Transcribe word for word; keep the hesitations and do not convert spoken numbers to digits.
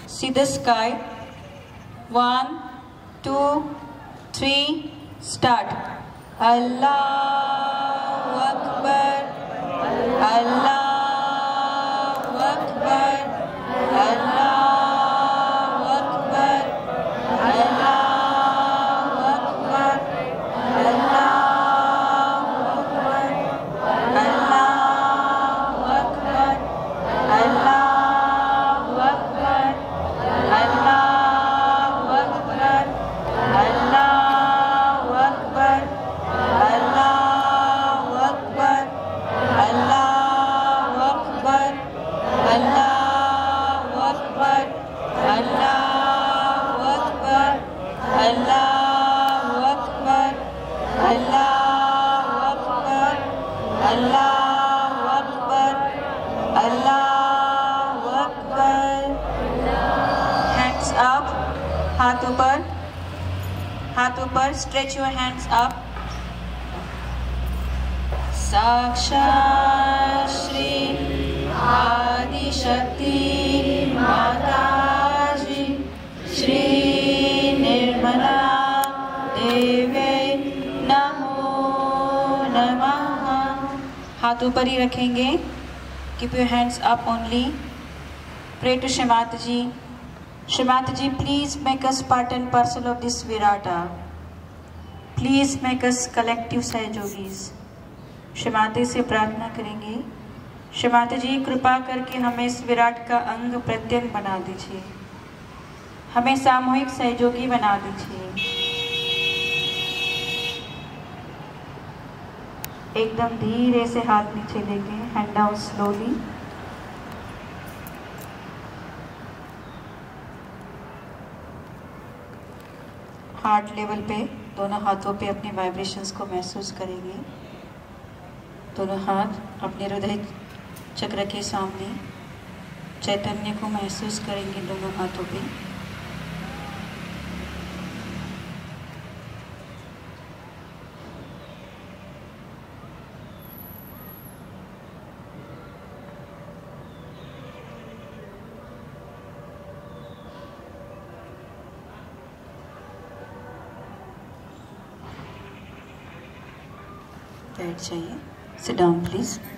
See the sky. One, two, three, start. Allahu Akbar, Allahu Akbar, Allahu Akbar, Allahu Akbar, Allahu Akbar, Allahu Akbar, Allahu Akbar, Allahu Akbar, Allahu Akbar, Allahu Akbar, Allahu Akbar, Allahu Akbar, Allahu Akbar, Allahu Akbar, Allahu Akbar, Allahu Akbar, Allahu Akbar. Hands up, हाथ ऊपर, हाथ ऊपर, stretch your hands up. साक्षात् श्री आदिशक्ति माताजी श्री निर्मला देवी नमो नमः. हाथ ऊपर ही रखेंगे. Keep your hands up only. Pray to Shri Mataji. Shri Mataji, please make us part and parcel of this Virata. Please make us collective Sahayogis. Shri Mata से प्रार्थना करेंगे, श्री माता जी कृपा करके हमें इस विराट का अंग प्रत्यंग बना दीजिए, हमें सामूहिक सहयोगी बना दीजिए. एकदम धीरे से हाथ नीचे लेके hand down slowly. Heart level पे दोनों हाथों पे अपने वाइब्रेशंस को महसूस करेंगे. दोनों हाथ अपने हृदय चक्र के सामने चैतन्य को महसूस करेंगे दोनों हाथों पे. बैठ जाइए. Sit down, please.